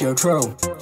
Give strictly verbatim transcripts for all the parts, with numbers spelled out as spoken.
Joe Tro.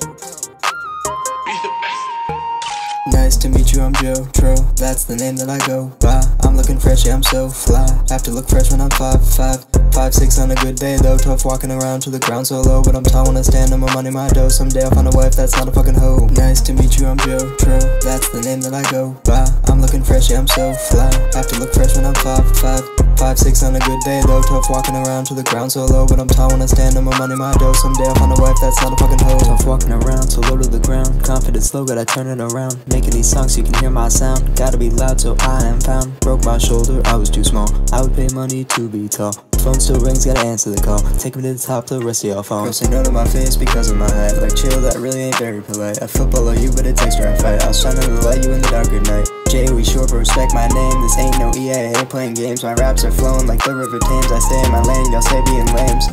Nice to meet you, I'm Joe Tro. That's the name that I go by. I'm looking fresh, yeah, I'm so fly. Have to look fresh when I'm five, five, five, six on a good day though. Tough walking around to the ground so low, but I'm tall when I stand on my money, my dough. Someday I'll find a wife that's not a fucking hoe. Nice to meet you, I'm Joe Tro. That's the name that I go by. I'm looking fresh, yeah, I'm so fly. Have to look fresh when I'm five, five, five, six on a good day though. Tough walking around to the ground so low, but I'm tall when I stand on my money, my dough. Someday I'll find a wife that's not a fucking hoe. Tough walking around so low to the ground. Confident slow, gotta turn it around. Making these songs you can hear my sound. Gotta be loud so I am found. Broke my shoulder, I was too small. I would pay money to be tall. Phone still rings, gotta answer the call. Take me to the top, the rest of y'all phone. Girls say no to my face because of my height. Like chill, that really ain't very polite. I football are you, but it takes trying to fight. I'll shine on the light, you in the dark at night. J O E short, but respect my name. This ain't no E A, I hate playing games. My raps are flowing like the river Thames. I stay in my lane, y'all say being lames.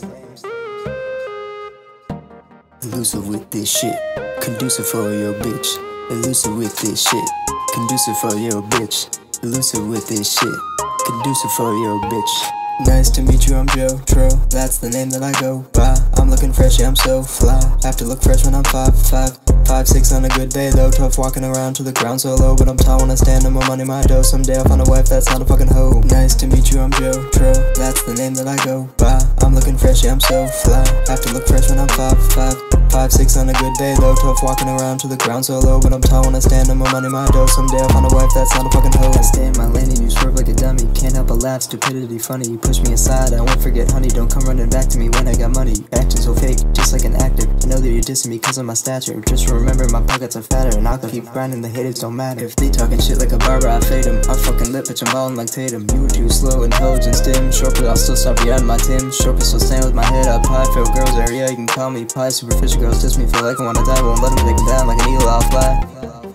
Elusive with this shit, conducive for your bitch. Elusive with this shit, conducive for your bitch. Elusive with this shit, conducive for your bitch. Nice to meet you, I'm Joe Tro. That's the name that I go by. I'm looking fresh, yeah, I'm so fly. Have to look fresh when I'm five, five, five, six on a good day though. Tough walking around to the ground so low, but I'm tall when I stand on my money, my dough. Someday I'll find a wife that's not a fucking hoe. Nice to meet you, I'm Joe Tro. That's the name that I go by. I'm looking fresh, yeah, I'm so fly. Have to look fresh when I'm five, five, five, six on a good day though. Tough walking around to the ground so low, but I'm tall when I stand on my money, my dough. Someday I'll find a wife that's not a fucking hoe. I stay in my lane and you swerve like a dummy. Can't help but laugh, stupidity funny. You push me aside, I won't forget honey. Don't come running back to me when I got money. Acting so fake, just like an actor. I know that you're dissing me cause of my stature. Just remember my pockets are fatter, and I'll keep grinding, the haters don't matter. If they talking shit like a barber, I fade them. I'm fucking lit, bitch, I'm ballin' like Tatum. You were too slow, intelligence dim. Short, but I'll still stop you out of my Tim. Short, but still stand with my head up high. Fail girls area, you can call me pie. Superficial girls diss me, feel like I wanna die. Won't let them take me down like an eagle, I'll fly.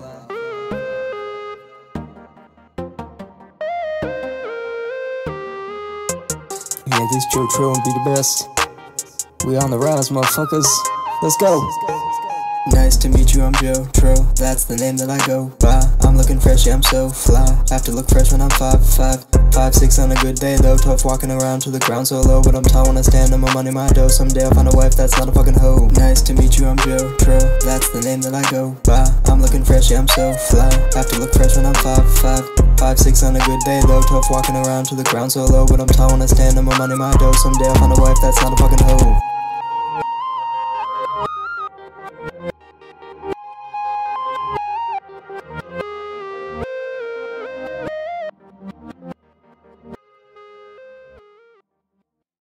Yeah, this Joe Tro and be the best. We on the rise, motherfuckers. Let's go. Nice to meet you, I'm Joe Tro. That's the name that I go by. I'm looking fresh, yeah, I'm so fly. Have to look fresh when I'm five, five, five, six on a good day though. Tough walking around to the ground so low, but I'm tall when I stand on my money, my dough. Someday I'll find a wife that's not a fucking hoe. Nice to meet you, I'm Joe Tro. That's the name that I go by. I'm looking fresh, yeah, I'm so fly. Have to look fresh when I'm five, five, five, six on a good day though. Tough walking around to the ground so low, but I'm tall when I stand on my money, my dough. Someday I'll find a wife that's not a fucking hoe.